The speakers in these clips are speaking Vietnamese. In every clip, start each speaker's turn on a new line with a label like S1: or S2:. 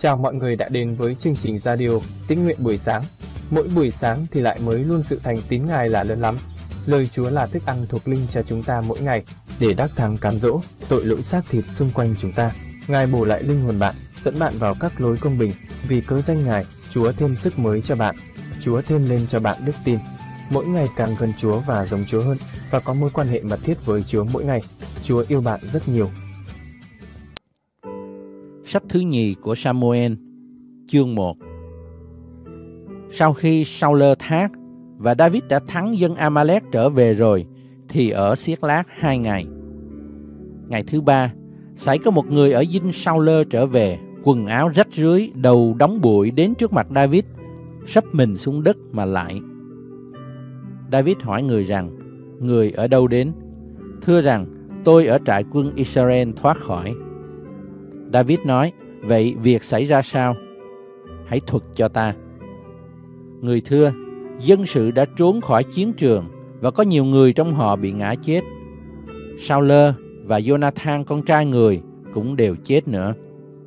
S1: Chào mọi người đã đến với chương trình radio Tĩnh Nguyện buổi sáng. Mỗi buổi sáng thì lại mới luôn sự thành tín Ngài là lớn lắm. Lời Chúa là thức ăn thuộc linh cho chúng ta mỗi ngày, để đắc thắng cám dỗ tội lỗi xác thịt xung quanh chúng ta. Ngài bổ lại linh hồn bạn, dẫn bạn vào các lối công bình. Vì cớ danh Ngài, Chúa thêm sức mới cho bạn. Chúa thêm lên cho bạn đức tin. Mỗi ngày càng gần Chúa và giống Chúa hơn, và có mối quan hệ mật thiết với Chúa mỗi ngày. Chúa yêu bạn rất nhiều.
S2: Sách thứ nhì của Samuel, chương 1. Sau khi Saul thác và David đã thắng dân Amalek trở về rồi, thì ở Siết-lát 2 ngày. Ngày thứ 3, xảy có một người ở dinh Saul trở về, quần áo rách rưới, đầu đóng bụi, đến trước mặt David, sấp mình xuống đất mà lạy. David hỏi người rằng: người ở đâu đến? Thưa rằng: tôi ở trại quân Israel thoát khỏi. David nói: vậy việc xảy ra sao? Hãy thuật cho ta. Người thưa: dân sự đã trốn khỏi chiến trường, và có nhiều người trong họ bị ngã chết. Saul và Jonathan con trai người cũng đều chết nữa.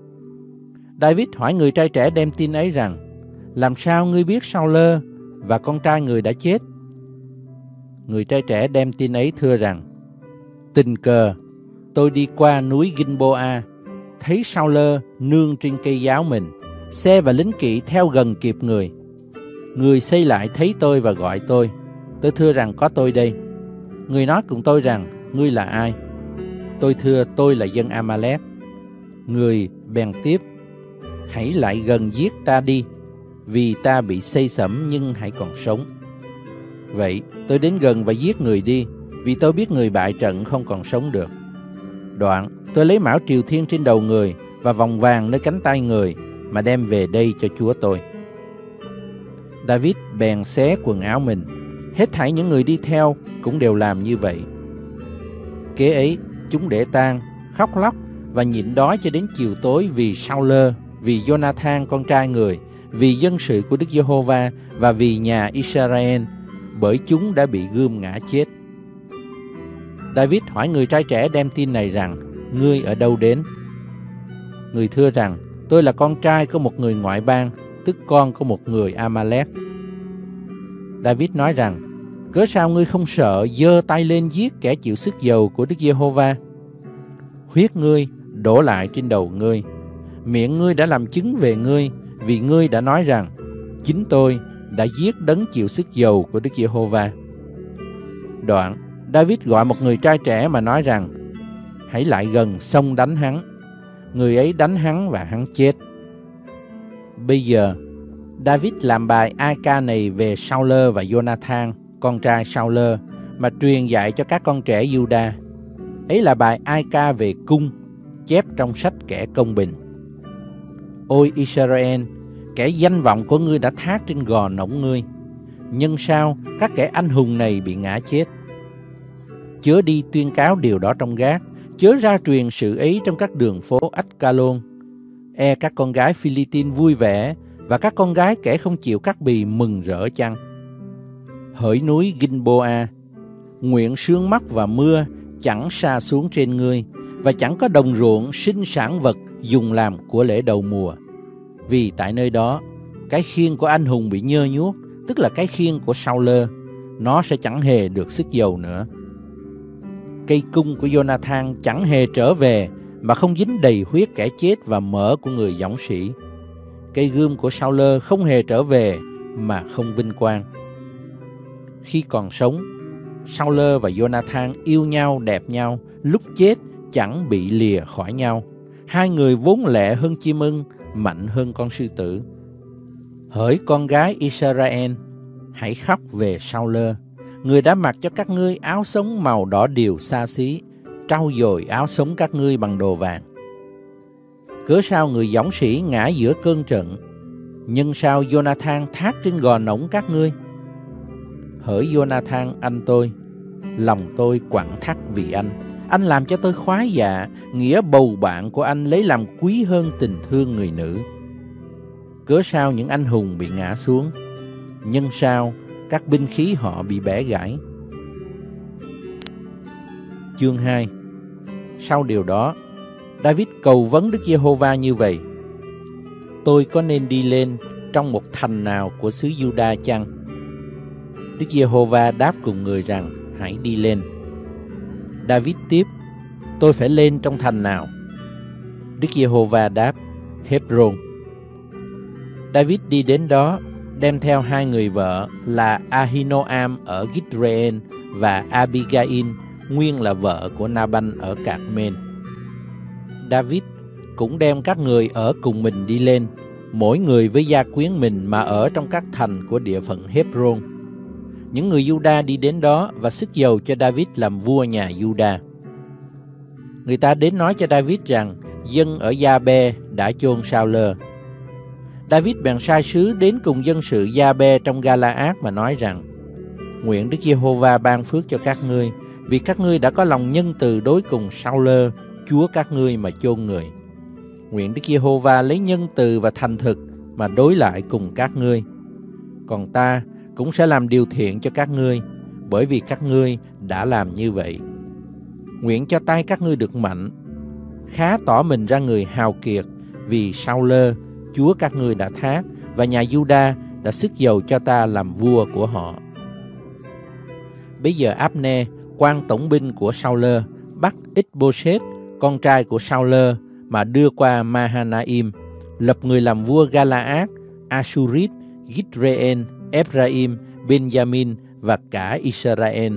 S2: David hỏi người trai trẻ đem tin ấy rằng: làm sao ngươi biết Saul và con trai người đã chết? Người trai trẻ đem tin ấy thưa rằng: tình cờ tôi đi qua núi Gilboa, thấy Saul nương trên cây giáo mình, xe và lính kỵ theo gần kịp người. Người xây lại thấy tôi và gọi tôi. Tôi thưa rằng: có tôi đây. Người nói cùng tôi rằng: ngươi là ai? Tôi thưa: tôi là dân Amalek. Người bèn tiếp: hãy lại gần giết ta đi, vì ta bị xây xẩm nhưng hãy còn sống. Vậy tôi đến gần và giết người đi, vì tôi biết người bại trận không còn sống được. Đoạn tôi lấy mão triều thiên trên đầu người và vòng vàng nơi cánh tay người, mà đem về đây cho chúa tôi. David bèn xé quần áo mình. Hết thảy những người đi theo cũng đều làm như vậy. Kế ấy chúng để tang, khóc lóc và nhịn đói cho đến chiều tối, vì Saul, vì Jonathan con trai người, vì dân sự của Đức Giê-hô-va và vì nhà Israel, bởi chúng đã bị gươm ngã chết. David hỏi người trai trẻ đem tin này rằng: ngươi ở đâu đến? Người thưa rằng: tôi là con trai của một người ngoại bang, tức con của một người Amalek. David nói rằng: cớ sao ngươi không sợ giơ tay lên giết kẻ chịu sức dầu của Đức Giê-hô-va? Huyết ngươi đổ lại trên đầu ngươi. Miệng ngươi đã làm chứng về ngươi, vì ngươi đã nói rằng: chính tôi đã giết đấng chịu sức dầu của Đức Giê-hô-va. Đoạn David gọi một người trai trẻ mà nói rằng: hãy lại gần xông đánh hắn. Người ấy đánh hắn và hắn chết. Bây giờ David làm bài ai ca này về Saul và Jonathan con trai Saul, mà truyền dạy cho các con trẻ Juda. Ấy là bài ai ca về cung, chép trong sách kẻ công bình. Ôi Israel, kẻ danh vọng của ngươi đã thác trên gò nổng ngươi. Nhưng sao các kẻ anh hùng này bị ngã chết? Chớ đi tuyên cáo điều đó trong Gát, chớ ra truyền sự ấy trong các đường phố Ách-ca-lôn. E các con gái Phi-li-tin vui vẻ, và các con gái kẻ không chịu cắt bì mừng rỡ chăng? Hỡi núi Gilboa, nguyện sương mắt và mưa chẳng sa xuống trên ngươi, và chẳng có đồng ruộng sinh sản vật dùng làm của lễ đầu mùa. Vì tại nơi đó, cái khiên của anh hùng bị nhơ nhuốc, tức là cái khiên của Saul, nó sẽ chẳng hề được sức dầu nữa. Cây cung của Jonathan chẳng hề trở về, mà không dính đầy huyết kẻ chết và mỡ của người dũng sĩ. Cây gươm của Saul không hề trở về, mà không vinh quang. Khi còn sống, Saul và Jonathan yêu nhau đẹp nhau, lúc chết chẳng bị lìa khỏi nhau. Hai người vốn lẹ hơn chim ưng, mạnh hơn con sư tử. Hỡi con gái Israel, hãy khóc về Saul. Người đã mặc cho các ngươi áo sống màu đỏ điều xa xí, trau dồi áo sống các ngươi bằng đồ vàng. Cớ sao người dũng sĩ ngã giữa cơn trận? Nhưng sao Jonathan thác trên gò nổng các ngươi? Hỡi Jonathan anh tôi, lòng tôi quặn thắt vì anh. Anh làm cho tôi khoái dạ, nghĩa bầu bạn của anh lấy làm quý hơn tình thương người nữ. Cớ sao những anh hùng bị ngã xuống? Nhưng sao các binh khí họ bị bẻ gãy? Chương 2. Sau điều đó, David cầu vấn Đức Giê-hô-va như vậy: tôi có nên đi lên trong một thành nào của xứ Juda chăng? Đức Giê-hô-va đáp cùng người rằng, hãy đi lên. David tiếp, tôi phải lên trong thành nào? Đức Giê-hô-va đáp, Hebron. David đi đến đó, đem theo 2 người vợ là Ahinoam ở Gitreên và Abigail, nguyên là vợ của Naban ở Cạc-men. David cũng đem các người ở cùng mình đi lên, mỗi người với gia quyến mình mà ở trong các thành của địa phận Hebron. Những người Juda đi đến đó và sức dầu cho David làm vua nhà Juda. Người ta đến nói cho David rằng dân ở Gia-bê đã chôn Sao-lơ. David bèn sai sứ đến cùng dân sự Gia-bê trong Ga-la-át mà nói rằng, nguyện Đức Giê-hô-va ban phước cho các ngươi, vì các ngươi đã có lòng nhân từ đối cùng Sao-lơ, chúa các ngươi mà chôn người. Nguyện Đức Giê-hô-va lấy nhân từ và thành thực mà đối lại cùng các ngươi. Còn ta cũng sẽ làm điều thiện cho các ngươi, bởi vì các ngươi đã làm như vậy. Nguyện cho tay các ngươi được mạnh, khá tỏ mình ra người hào kiệt, vì Sao-lơ, chúa các ngươi đã thác, và nhà Juda đã sức dầu cho ta làm vua của họ. Bây giờ Áp-nê, quan tổng binh của Sao-lơ, bắt Ích-bô-sét, con trai của Sao-lơ, mà đưa qua Mahanaim, lập người làm vua Ga-la-át, Asurit, Gitreên, Ephraim, Benjamin và cả Israel.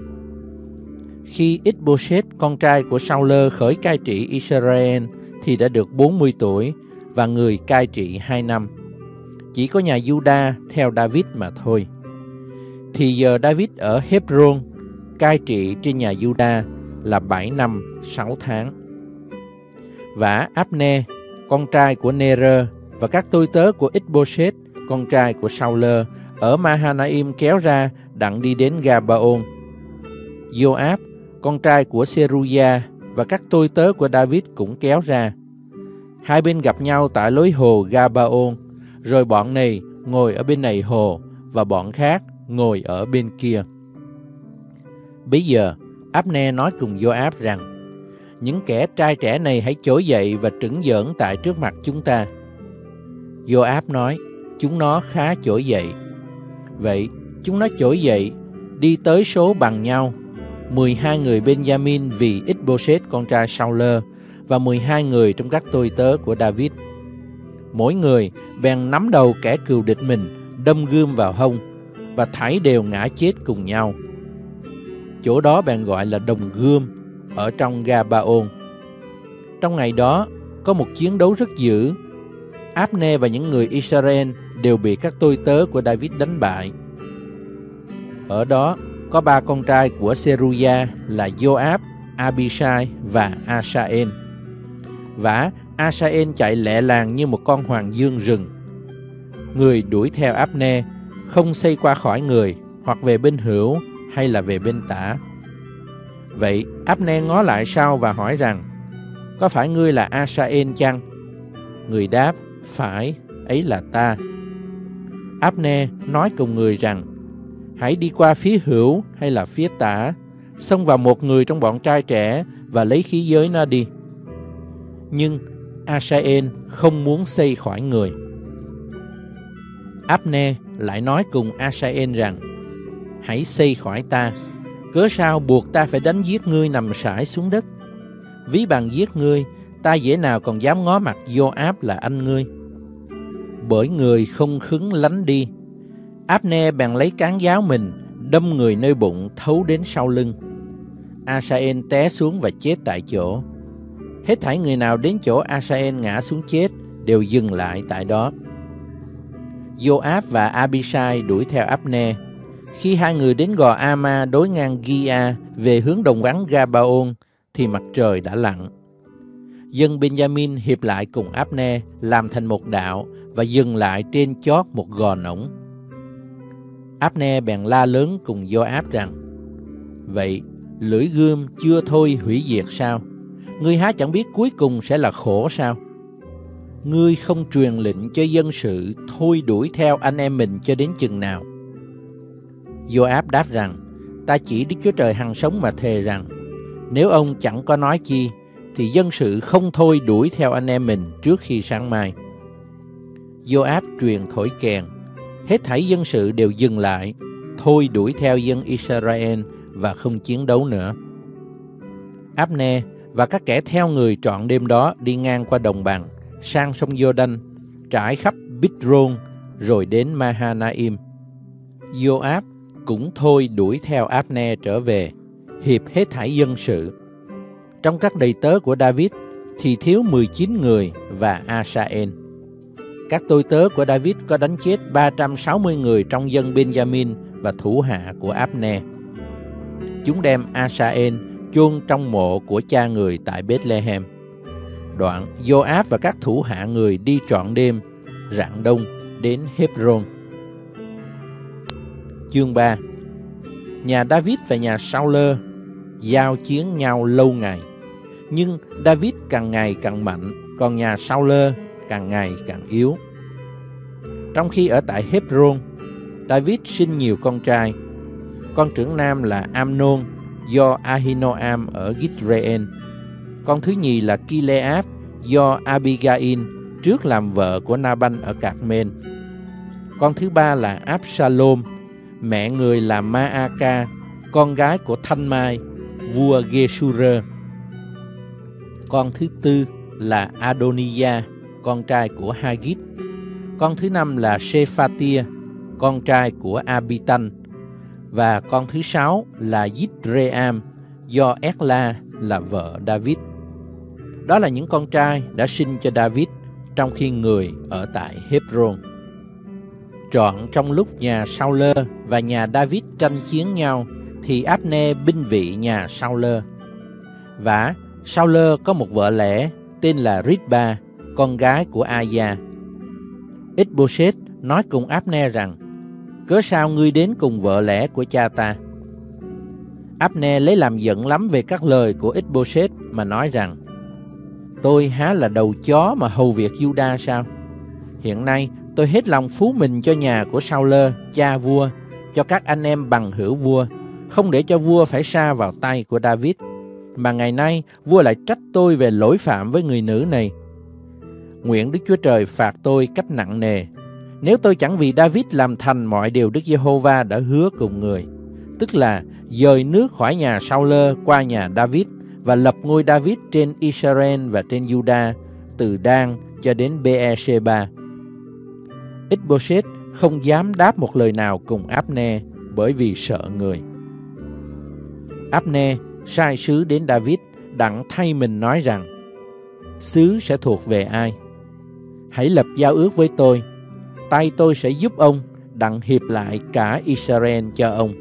S2: Khi Ích-bô-sét, con trai của Sao-lơ, khởi cai trị Israel thì đã được 40 tuổi và người cai trị 2 năm. Chỉ có nhà Juda theo David mà thôi. Thì giờ David ở Hebron cai trị trên nhà Juda là 7 năm 6 tháng. Và Áp-nê, con trai của Nê-rơ, và các tôi tớ của Ích-bô-sét, con trai của Sao-lơ, ở Mahanaim kéo ra đặng đi đến Ga-ba-ôn. Gio-áp, con trai của Sê-ru-gia, và các tôi tớ của David cũng kéo ra. Hai bên gặp nhau tại lối hồ Ga-ba-ôn, rồi bọn này ngồi ở bên này hồ, và bọn khác ngồi ở bên kia. Bây giờ, Áp-nê nói cùng Gio-áp rằng, những kẻ trai trẻ này hãy trỗi dậy và trửng giỡn tại trước mặt chúng ta. Gio-áp nói, chúng nó khá trỗi dậy. Vậy, chúng nó trỗi dậy, đi tới số bằng nhau, 12 người Benjamin vì Ích-bô-sét con trai Sao-lơ, và 12 người trong các tôi tớ của David. Mỗi người bèn nắm đầu kẻ cừu địch mình, đâm gươm vào hông, và thảy đều ngã chết cùng nhau. Chỗ đó bèn gọi là Đồng Gươm, ở trong Ga-ba-ôn. Trong ngày đó, có một chiến đấu rất dữ. Áp-nê và những người Israel đều bị các tôi tớ của David đánh bại. Ở đó, có 3 con trai của Sê-ru-gia là Gio-áp, Abishai và Asael. Và Asael chạy lẹ làng như một con hoàng dương rừng. Người đuổi theo Áp-nê, không xây qua khỏi người, hoặc về bên hữu hay là về bên tả. Vậy Áp-nê ngó lại sau và hỏi rằng, có phải ngươi là Asael chăng? Người đáp, phải, ấy là ta. Áp-nê nói cùng người rằng, hãy đi qua phía hữu hay là phía tả, xông vào một người trong bọn trai trẻ và lấy khí giới nó đi. Nhưng Asael không muốn xây khỏi người. Áp-nê lại nói cùng Asael rằng, hãy xây khỏi ta, cớ sao buộc ta phải đánh giết ngươi nằm sải xuống đất? Ví bằng giết ngươi, ta dễ nào còn dám ngó mặt Gio-áp là anh ngươi. Bởi người không khứng lánh đi, Áp-nê bèn lấy cán giáo mình, đâm người nơi bụng thấu đến sau lưng. Asael té xuống và chết tại chỗ. Hết thảy người nào đến chỗ Asael ngã xuống chết đều dừng lại tại đó. Gio-áp và Abishai đuổi theo Áp-nê. Khi hai người đến gò Ama đối ngang Gia về hướng đồng vắng Ga-ba-ôn, thì mặt trời đã lặn. Dân Benjamin hiệp lại cùng Áp-nê làm thành một đạo và dừng lại trên chót một gò nổng. Áp-nê bèn la lớn cùng Gio-áp rằng, vậy lưỡi gươm chưa thôi hủy diệt sao? Ngươi há chẳng biết cuối cùng sẽ là khổ sao? Ngươi không truyền lệnh cho dân sự thôi đuổi theo anh em mình cho đến chừng nào? Gio-áp đáp rằng, ta chỉ Đức Chúa Trời hằng sống mà thề rằng, nếu ông chẳng có nói chi, thì dân sự không thôi đuổi theo anh em mình trước khi sáng mai. Joab truyền thổi kèn. Hết thảy dân sự đều dừng lại, thôi đuổi theo dân Israel và không chiến đấu nữa. Abner và các kẻ theo người trọn đêm đó đi ngang qua đồng bằng, sang sông Giô-đanh, trải khắp Bít-rôn, rồi đến Mahanaim. Joab cũng thôi đuổi theo Abner trở về, hiệp hết thảy dân sự. Trong các đầy tớ của David thì thiếu 19 người và Asael. Các tôi tớ của David có đánh chết 360 người trong dân Benjamin và thủ hạ của Abner. Chúng đem Asael chôn trong mộ của cha người tại Bethlehem. Đoạn Joab và các thủ hạ người đi trọn đêm, rạng đông đến Hebron. Chương 3. Nhà David và nhà Sauler giao chiến nhau lâu ngày, nhưng David càng ngày càng mạnh, còn nhà Sauler càng ngày càng yếu. Trong khi ở tại Hebron, David sinh nhiều con trai. Con trưởng nam là Amnon do Ahinoam ở Gitreên. Con thứ nhì là Kileab do Abigail trước làm vợ của Naban ở Carmen. Con thứ ba là Absalom, mẹ người là Maaka, con gái của Thanh Mai, vua Geshurơ. Con thứ tư là Adoniah, con trai của Hagit. Con thứ năm là Sephatia, con trai của Abitan. Và con thứ sáu là Yitream, do Ekla là vợ David. Đó là những con trai đã sinh cho David trong khi người ở tại Hebron. Trọn trong lúc nhà Sauler và nhà David tranh chiến nhau, thì Abner binh vị nhà Sauler. Và Sauler có một vợ lẽ tên là Ritba, con gái của Aya. Ích-bô-sét nói cùng Abner rằng: cớ sao ngươi đến cùng vợ lẽ của cha ta? Abner lấy làm giận lắm về các lời của Ích-bô-sét mà nói rằng: tôi há là đầu chó mà hầu việc Giu-đa sao? Hiện nay tôi hết lòng phú mình cho nhà của Sauler, cha vua, cho các anh em bằng hữu vua, không để cho vua phải sa vào tay của David. Mà ngày nay vua lại trách tôi về lỗi phạm với người nữ này. Nguyện Đức Chúa Trời phạt tôi cách nặng nề, nếu tôi chẳng vì David làm thành mọi điều Đức Giê-hô-va đã hứa cùng người, tức là dời nước khỏi nhà Sauler qua nhà David và lập ngôi David trên Israel và trên Giu-đa, từ Dan cho đến Bê-e-sê-ba. Ích-bô-sét không dám đáp một lời nào cùng Abner, bởi vì sợ người. Abner sai sứ đến David đặng thay mình nói rằng: sứ sẽ thuộc về ai? Hãy lập giao ước với tôi, tay tôi sẽ giúp ông đặng hiệp lại cả Israel cho ông.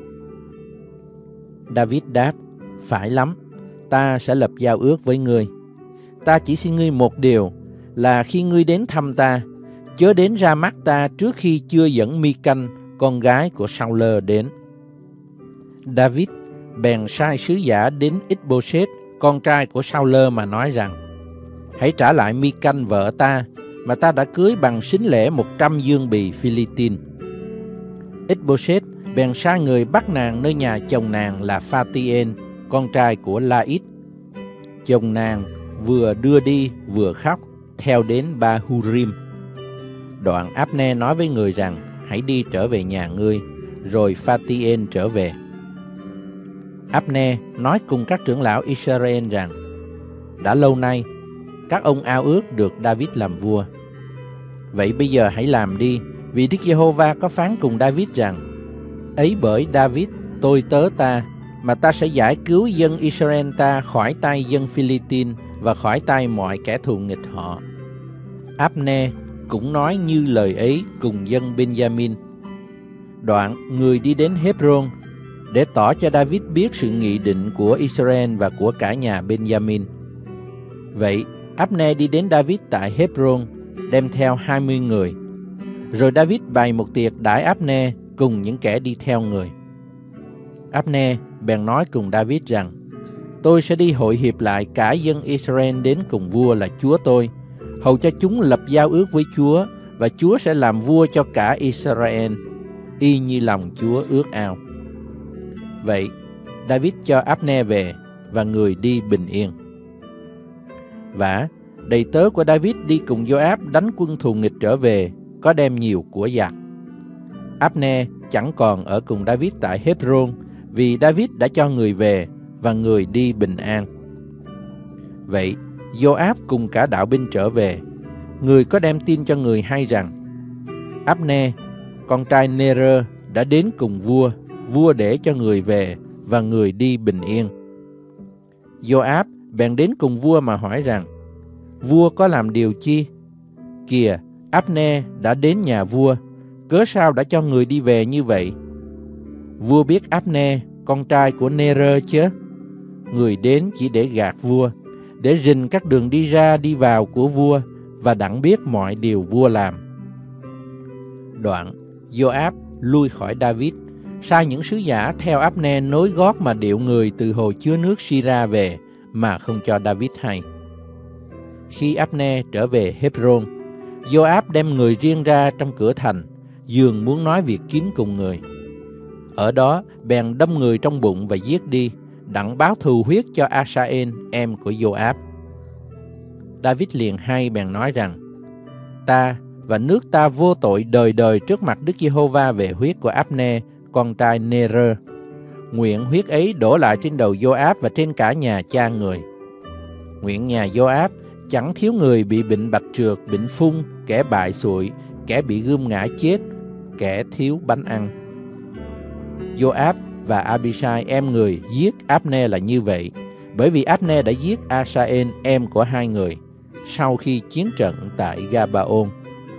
S2: David đáp: phải lắm, ta sẽ lập giao ước với ngươi. Ta chỉ xin ngươi một điều, là khi ngươi đến thăm ta, chớ đến ra mắt ta trước khi chưa dẫn Mi-canh, con gái của Sauler, đến. David bèn sai sứ giả đến Ích-bô-sét, con trai của Sauler, mà nói rằng: hãy trả lại Mi-canh vợ ta, mà ta đã cưới bằng sính lễ 100 dương bì Phi-li-tin. Ích-bô-sét bèn sai người bắt nàng nơi nhà chồng nàng là Pha-ti-ên, con trai của La-ít. Chồng nàng vừa đưa đi vừa khóc, theo đến Ba-hu-rim. Đoạn Abner nói với người rằng: hãy đi trở về nhà ngươi. Rồi Pha-ti-ên trở về. Abner nói cùng các trưởng lão Israel rằng: đã lâu nay các ông ao ước được David làm vua. Vậy bây giờ hãy làm đi, vì Đức Giê-hô-va có phán cùng David rằng: ấy bởi David tôi tớ ta, mà ta sẽ giải cứu dân Israel ta khỏi tay dân Phi-li-tin và khỏi tay mọi kẻ thù nghịch họ. Abner cũng nói như lời ấy cùng dân Benjamin. Đoạn người đi đến Hebron để tỏ cho David biết sự nghị định của Israel và của cả nhà Benjamin. Vậy Abner đi đến David tại Hebron, đem theo 20 người. Rồi David bày một tiệc đãi Abner cùng những kẻ đi theo người. Abner bèn nói cùng David rằng: tôi sẽ đi hội hiệp lại cả dân Israel đến cùng vua là chúa tôi, hầu cho chúng lập giao ước với Chúa, và Chúa sẽ làm vua cho cả Israel, y như lòng Chúa ước ao. Vậy David cho Abner về, và người đi bình yên. Và đầy tớ của David đi cùng Joab đánh quân thù nghịch trở về, có đem nhiều của giặc. Abner chẳng còn ở cùng David tại Hebron vì David đã cho người về và người đi bình an. Vậy Joab cùng cả đạo binh trở về. Người có đem tin cho người hay rằng Abner, con trai Ner, đã đến cùng vua, vua để cho người về và người đi bình yên. Joab bèn đến cùng vua mà hỏi rằng: vua có làm điều chi? Kìa, Abner đã đến nhà vua, cớ sao đã cho người đi về như vậy? Vua biết Abner, con trai của Ner chứ? Người đến chỉ để gạt vua, để rình các đường đi ra đi vào của vua và đặng biết mọi điều vua làm. Đoạn, Joab lui khỏi David, sai những sứ giả theo Abner nối gót mà điệu người từ hồ chứa nước Sira về mà không cho David hay. Khi Abner trở về Hebron, Joab đem người riêng ra trong cửa thành, dường muốn nói việc kín cùng người. Ở đó bèn đâm người trong bụng và giết đi, đặng báo thù huyết cho Asael, em của Joab. David liền hay bèn nói rằng: ta và nước ta vô tội đời đời trước mặt Đức Giê-hô-va về huyết của Abner, con trai Ner. Nguyện huyết ấy đổ lại trên đầu Joab và trên cả nhà cha người. Nguyện nhà Joab chẳng thiếu người bị bệnh bạch trượt, bệnh phung, kẻ bại sụi, kẻ bị gươm ngã chết, kẻ thiếu bánh ăn. Joab và Abishai em người giết Abner là như vậy, bởi vì Abner đã giết Asael, em của hai người, sau khi chiến trận tại Gabaon.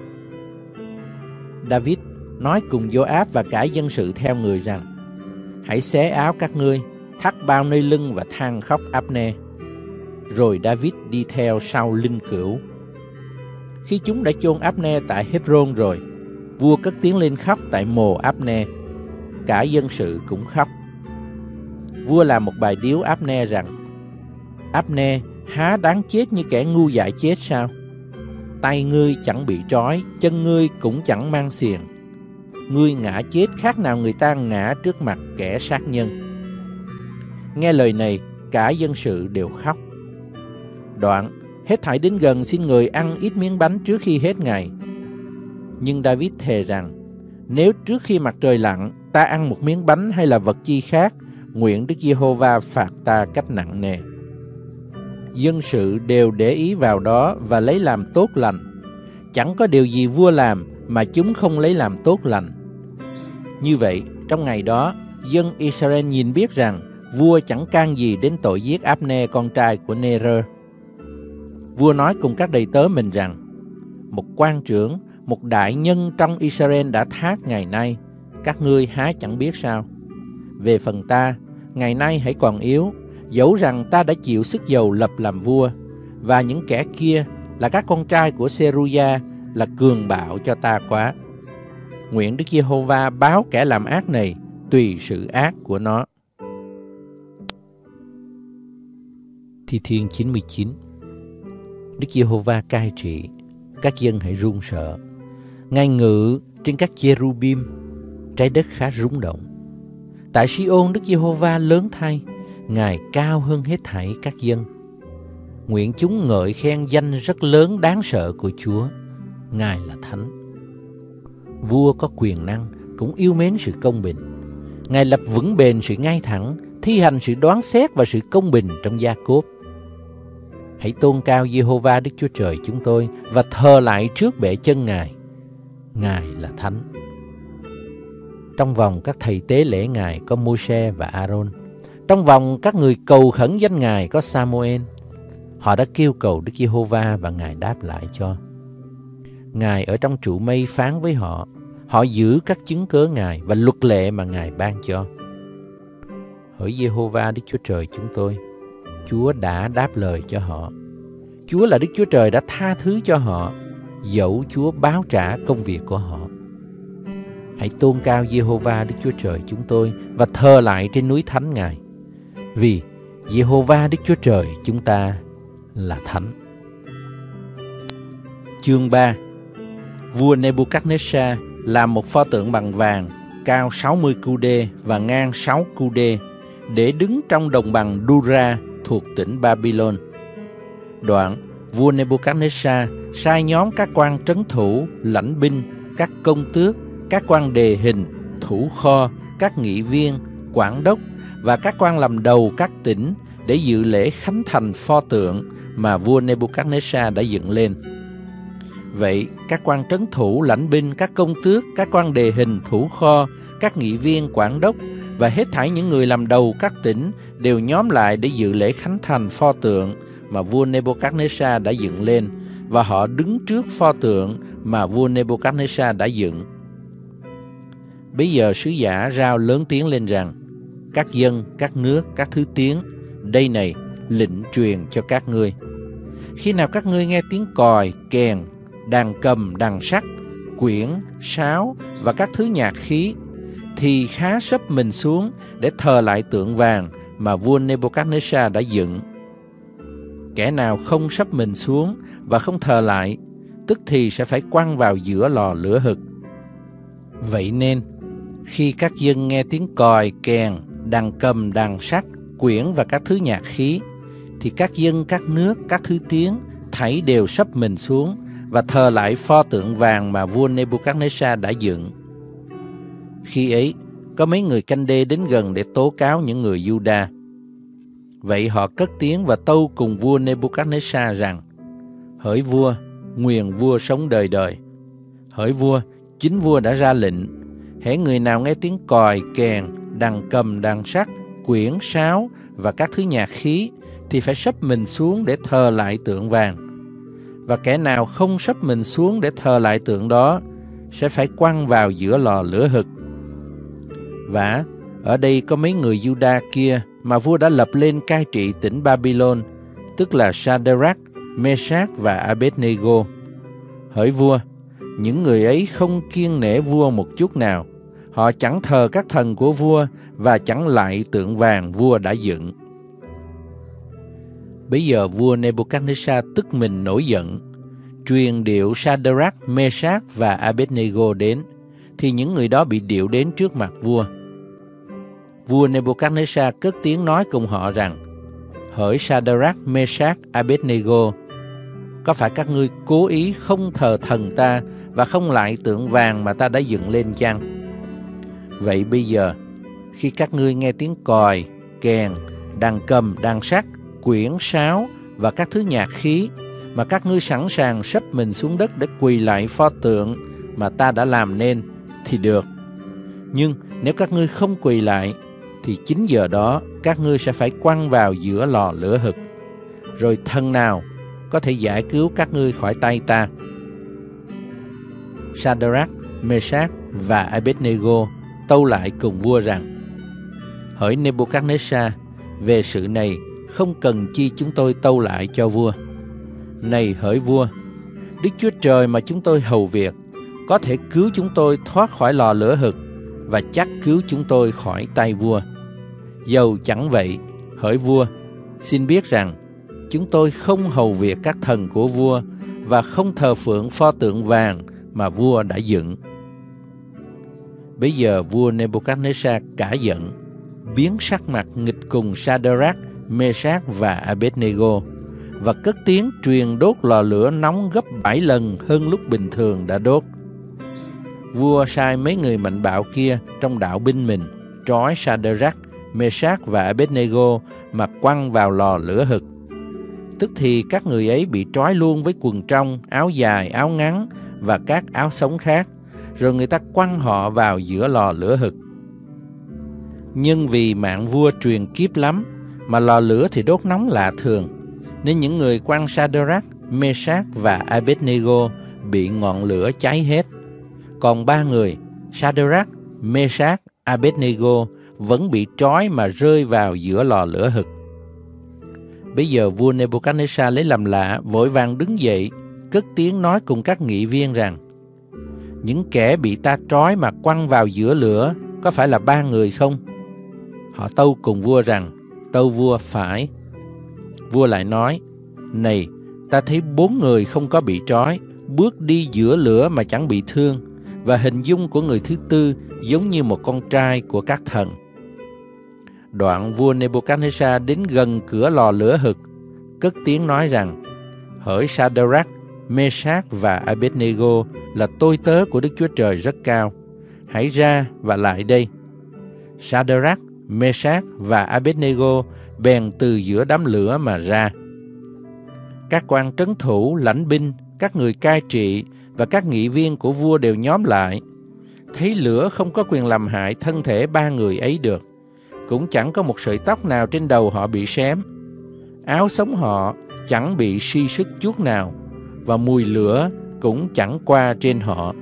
S2: David nói cùng Joab và cả dân sự theo người rằng: hãy xé áo các ngươi, thắt bao nơi lưng và than khóc Abner. Rồi David đi theo sau linh cữu. Khi chúng đã chôn Abner tại Hebron rồi, vua cất tiếng lên khóc tại mồ Abner. Cả dân sự cũng khóc. Vua làm một bài điếu Abner rằng: Abner há đáng chết như kẻ ngu dại chết sao? Tay ngươi chẳng bị trói, chân ngươi cũng chẳng mang xiềng. Ngươi ngã chết khác nào người ta ngã trước mặt kẻ sát nhân. Nghe lời này, cả dân sự đều khóc. Đoạn, hết thảy đến gần xin người ăn ít miếng bánh trước khi hết ngày. Nhưng David thề rằng: nếu trước khi mặt trời lặn ta ăn một miếng bánh hay là vật chi khác, nguyện Đức Giê-hô-va phạt ta cách nặng nề. Dân sự đều để ý vào đó và lấy làm tốt lành. Chẳng có điều gì vua làm mà chúng không lấy làm tốt lành. Như vậy, trong ngày đó, dân Israel nhìn biết rằng vua chẳng can gì đến tội giết Abner, con trai của Ner. Vua nói cùng các đầy tớ mình rằng: một quan trưởng, một đại nhân trong Israel đã thác ngày nay, các ngươi há chẳng biết sao? Về phần ta, ngày nay hãy còn yếu, dẫu rằng ta đã chịu sức dầu lập làm vua, và những kẻ kia là các con trai của Seruya là cường bạo cho ta quá. Nguyện Đức Giê-hô-va báo kẻ làm ác này tùy sự ác của nó. Thi Thiên 99. Đức Giê-hô-va cai trị, các dân hãy run sợ. Ngài ngự trên các cherubim, trái đất khá rung động. Tại Si-ôn Đức Giê-hô-va lớn thay, Ngài cao hơn hết thảy các dân. Nguyện chúng ngợi khen danh rất lớn đáng sợ của Chúa. Ngài là Thánh. Vua có quyền năng, cũng yêu mến sự công bình. Ngài lập vững bền sự ngay thẳng, thi hành sự đoán xét và sự công bình trong Gia-cốp. Hãy tôn cao Giê-hô-va Đức Chúa Trời chúng tôi và thờ lại trước bệ chân Ngài. Ngài là Thánh. Trong vòng các thầy tế lễ Ngài có Môi-se và A-rôn. Trong vòng các người cầu khẩn danh Ngài có Sa-mô-ên. Họ đã kêu cầu Đức Giê-hô-va và Ngài đáp lại cho. Ngài ở trong trụ mây phán với họ. Họ giữ các chứng cớ Ngài và luật lệ mà Ngài ban cho. Hỡi Giê-hô-va Đức Chúa Trời chúng tôi, Chúa đã đáp lời cho họ. Chúa là Đức Chúa Trời đã tha thứ cho họ, dẫu Chúa báo trả công việc của họ. Hãy tôn cao Giê-hô-va Đức Chúa Trời chúng tôi và thờ lại trên núi thánh Ngài. Vì Giê-hô-va Đức Chúa Trời chúng ta là Thánh. Chương 3. Vua Nebuchadnezzar làm một pho tượng bằng vàng, cao 60 cu-đê và ngang 6 cu-đê, để đứng trong đồng bằng Dura thuộc tỉnh Babylon. Đoạn, vua Nebuchadnezzar sai nhóm các quan trấn thủ, lãnh binh, các công tước, các quan đề hình, thủ kho, các nghị viên, quản đốc và các quan làm đầu các tỉnh để dự lễ khánh thành pho tượng mà vua Nebuchadnezzar đã dựng lên. Vậy, các quan trấn thủ, lãnh binh, các công tước, các quan đề hình, thủ kho, các nghị viên, quản đốc và hết thảy những người làm đầu các tỉnh đều nhóm lại để dự lễ khánh thành pho tượng mà vua Nebuchadnezzar đã dựng lên, và họ đứng trước pho tượng mà vua Nebuchadnezzar đã dựng. Bây giờ sứ giả rao lớn tiếng lên rằng: các dân, các nước, các thứ tiếng, đây này, lệnh truyền cho các ngươi. Khi nào các ngươi nghe tiếng còi, kèn, đàn cầm, đàn sắt, quyển, sáo và các thứ nhạc khí, thì khá sấp mình xuống để thờ lại tượng vàng mà vua Nebuchadnezzar đã dựng. Kẻ nào không sấp mình xuống và không thờ lại, tức thì sẽ phải quăng vào giữa lò lửa hực. Vậy nên, khi các dân nghe tiếng còi, kèn, đàn cầm, đàn sắt, quyển và các thứ nhạc khí, thì các dân, các nước, các thứ tiếng thảy đều sấp mình xuống và thờ lại pho tượng vàng mà vua Nebuchadnezzar đã dựng. Khi ấy, có mấy người canh đê đến gần để tố cáo những người Juda. Vậy họ cất tiếng và tâu cùng vua Nebuchadnezzar rằng: hỡi vua, nguyền vua sống đời đời. Hỡi vua, chính vua đã ra lệnh, hễ người nào nghe tiếng còi, kèn, đàn cầm, đàn sắt, quyển, sáo và các thứ nhạc khí thì phải sấp mình xuống để thờ lại tượng vàng. Và kẻ nào không sấp mình xuống để thờ lại tượng đó sẽ phải quăng vào giữa lò lửa hực. Vả, ở đây có mấy người Juda kia mà vua đã lập lên cai trị tỉnh Babylon, tức là Shadrach, Meshach và Abednego. Hỡi vua, những người ấy không kiêng nể vua một chút nào. Họ chẳng thờ các thần của vua và chẳng lạy tượng vàng vua đã dựng. Bây giờ vua Nebuchadnezzar tức mình nổi giận, truyền điệu Shadrach, Meshach và Abednego đến, thì những người đó bị điệu đến trước mặt vua. Vua Nebuchadnezzar cất tiếng nói cùng họ rằng: hỡi Shadrach, Meshach, Abednego, có phải các ngươi cố ý không thờ thần ta và không lạy tượng vàng mà ta đã dựng lên chăng? Vậy bây giờ, khi các ngươi nghe tiếng còi, kèn, đàn cầm, đàn sắt, quyển, sáo và các thứ nhạc khí, mà các ngươi sẵn sàng sấp mình xuống đất để quỳ lại pho tượng mà ta đã làm nên, thì được. Nhưng nếu các ngươi không quỳ lại, thì chính giờ đó các ngươi sẽ phải quăng vào giữa lò lửa hực. Rồi thần nào có thể giải cứu các ngươi khỏi tay ta? Shadrach, Meshach và Abednego tâu lại cùng vua rằng: hỡi Nebuchadnezzar, về sự này không cần chi chúng tôi tâu lại cho vua. Này hỡi vua, Đức Chúa Trời mà chúng tôi hầu việc có thể cứu chúng tôi thoát khỏi lò lửa hực và chắc cứu chúng tôi khỏi tay vua. Dầu chẳng vậy, hỡi vua, xin biết rằng chúng tôi không hầu việc các thần của vua và không thờ phượng pho tượng vàng mà vua đã dựng. Bây giờ vua Nebuchadnezzar cả giận, biến sắc mặt nghịch cùng Shadrach, Meshach và Abednego, và cất tiếng truyền đốt lò lửa nóng gấp 7 lần hơn lúc bình thường đã đốt. Vua sai mấy người mạnh bạo kia trong đạo binh mình trói Shadrach, Meshach và Abednego mà quăng vào lò lửa hực. Tức thì các người ấy bị trói luôn với quần trong, áo dài, áo ngắn và các áo sống khác, rồi người ta quăng họ vào giữa lò lửa hực. Nhưng vì mạng vua truyền kiếp lắm, mà lò lửa thì đốt nóng lạ thường, nên những người quăng Shadrach, Meshach và Abednego bị ngọn lửa cháy hết. Còn 3 người, Shadrach, Meshach, Abednego, vẫn bị trói mà rơi vào giữa lò lửa hực. Bây giờ vua Nebuchadnezzar lấy làm lạ, vội vàng đứng dậy, cất tiếng nói cùng các nghị viên rằng: những kẻ bị ta trói mà quăng vào giữa lửa có phải là 3 người không? Họ tâu cùng vua rằng: tâu vua, phải. Vua lại nói: này, ta thấy 4 người không có bị trói, bước đi giữa lửa mà chẳng bị thương, và hình dung của người thứ tư giống như một con trai của các thần. Đoạn vua Nebuchadnezzar đến gần cửa lò lửa hực, cất tiếng nói rằng: hỡi Shadrach, Mê-sác và Abed-nê-gô là tôi tớ của Đức Chúa Trời rất cao. Hãy ra và lại đây. Sa-đơ-rắc, Mê-sác và Abed-nê-gô bèn từ giữa đám lửa mà ra. Các quan trấn thủ, lãnh binh, các người cai trị và các nghị viên của vua đều nhóm lại. Thấy lửa không có quyền làm hại thân thể ba người ấy được, cũng chẳng có một sợi tóc nào trên đầu họ bị xém. Áo sống họ chẳng bị suy sức chút nào, và mùi lửa cũng chẳng qua trên họ.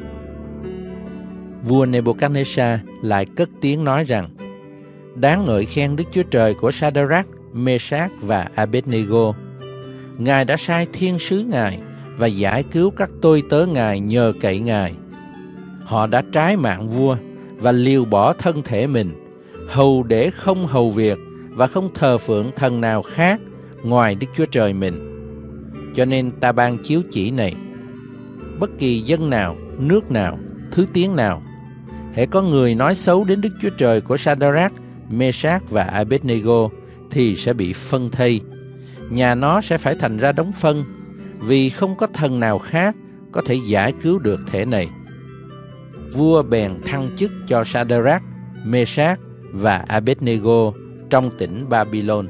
S2: Vua Nebuchadnezzar lại cất tiếng nói rằng: Đáng ngợi khen Đức Chúa Trời của Sa-đơ-rắc, Mê-sác và Abed-nê-gô. Ngài đã sai thiên sứ Ngài và giải cứu các tôi tớ Ngài nhờ cậy Ngài. Họ đã trái mạng vua và liều bỏ thân thể mình, hầu để không hầu việc và không thờ phượng thần nào khác ngoài Đức Chúa Trời mình. Cho nên ta ban chiếu chỉ này: bất kỳ dân nào, nước nào, thứ tiếng nào, hễ có người nói xấu đến Đức Chúa Trời của Sa-đơ-rắc, Mê-sác và Abed-nê-gô thì sẽ bị phân thây. Nhà nó sẽ phải thành ra đống phân, vì không có thần nào khác có thể giải cứu được thể này. Vua bèn thăng chức cho Sa-đơ-rắc, Mê-sác và Abed-nê-gô trong tỉnh Babylon.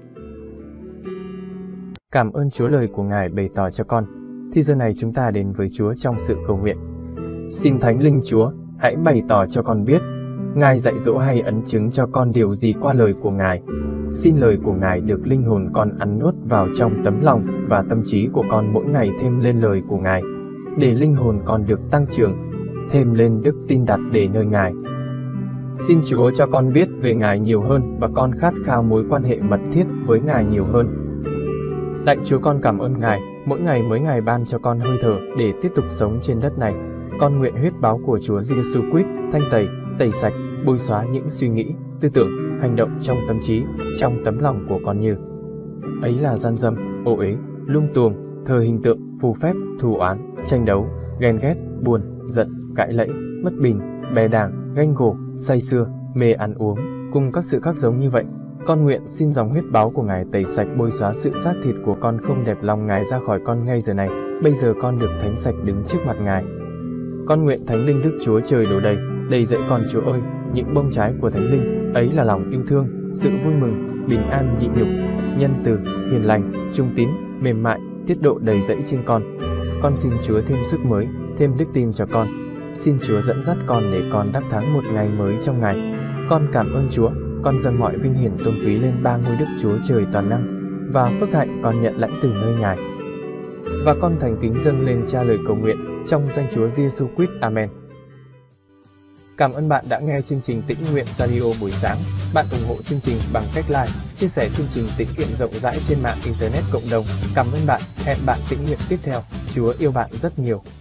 S1: Cảm ơn Chúa lời của Ngài bày tỏ cho con. Thì giờ này chúng ta đến với Chúa trong sự cầu nguyện. Xin Thánh Linh Chúa, hãy bày tỏ cho con biết, Ngài dạy dỗ hay ấn chứng cho con điều gì qua lời của Ngài. Xin lời của Ngài được linh hồn con ăn nuốt vào trong tấm lòng và tâm trí của con mỗi ngày thêm lên lời của Ngài, để linh hồn con được tăng trưởng, thêm lên đức tin đặt để nơi Ngài. Xin Chúa cho con biết về Ngài nhiều hơn và con khát khao mối quan hệ mật thiết với Ngài nhiều hơn. Lạy Chúa, con cảm ơn Ngài, mỗi ngày ban cho con hơi thở để tiếp tục sống trên đất này. Con nguyện huyết báo của Chúa Giêsu Christ thanh tẩy sạch, bôi xóa những suy nghĩ, tư tưởng, hành động trong tâm trí, trong tấm lòng của con như ấy là gian dâm, ô uế, lung tuồng, thờ hình tượng, phù phép, thù oán, tranh đấu, ghen ghét, buồn, giận, cãi lẫy, bất bình, bè đảng, ganh gổ, say sưa, mê ăn uống, cùng các sự khác giống như vậy. Con nguyện xin dòng huyết báo của Ngài tẩy sạch, bôi xóa sự xác thịt của con không đẹp lòng Ngài ra khỏi con ngay giờ này. Bây giờ con được thánh sạch đứng trước mặt Ngài. Con nguyện Thánh Linh Đức Chúa Trời đổ đầy dẫy con, Chúa ơi, những bông trái của Thánh Linh ấy là lòng yêu thương, sự vui mừng, bình an, nhịn nhục, nhân từ, hiền lành, trung tín, mềm mại, tiết độ đầy dẫy trên con. Con xin Chúa thêm sức mới, thêm đức tin cho con. Xin Chúa dẫn dắt con để con đắc thắng một ngày mới trong Ngài. Con cảm ơn Chúa. Con dâng mọi vinh hiển tôn quý lên ba ngôi Đức Chúa Trời toàn năng, và phước hạnh con nhận lãnh từ nơi Ngài. Và con thành kính dâng lên Cha lời cầu nguyện trong danh Chúa Giêsu Christ. Amen. Cảm ơn bạn đã nghe chương trình Tĩnh Nguyện Radio buổi sáng. Bạn ủng hộ chương trình bằng cách like, chia sẻ chương trình tĩnh nguyện rộng rãi trên mạng Internet cộng đồng. Cảm ơn bạn. Hẹn bạn tĩnh nguyện tiếp theo. Chúa yêu bạn rất nhiều.